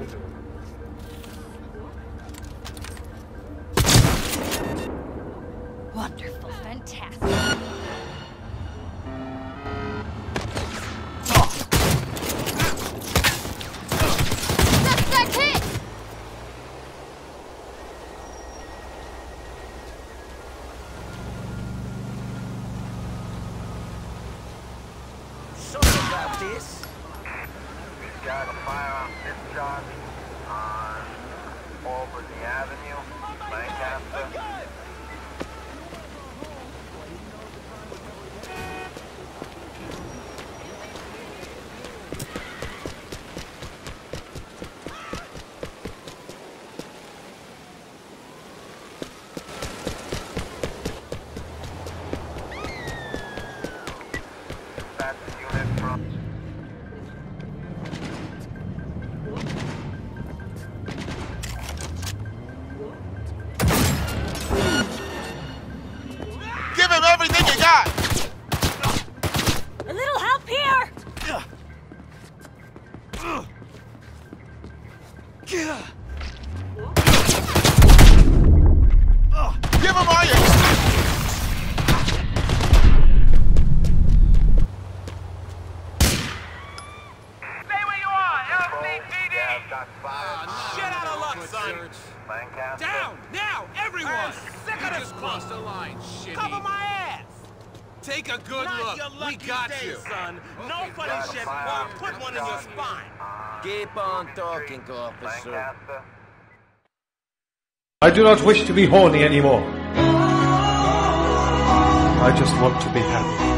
Wonderful, fantastic. Suspect hit! Something about this. We've got a firearm discharge on Albany Avenue, Lancaster. That's the unit from... Give him everything you got! A little help here! Give him all your... Stay where you are, LCPD! Yeah, got five. Shit out of luck, son! Lancaster. Down! Now! Everyone! I'm sick of this Cross the line, shitty. Cover my ass! Take a good Not look. your We lucky got day, you. son. No funny got a shit, firearm boy. Put one in your spine. Keep on talking, officer. Lancaster. I do not wish to be horny anymore. I just want to be happy.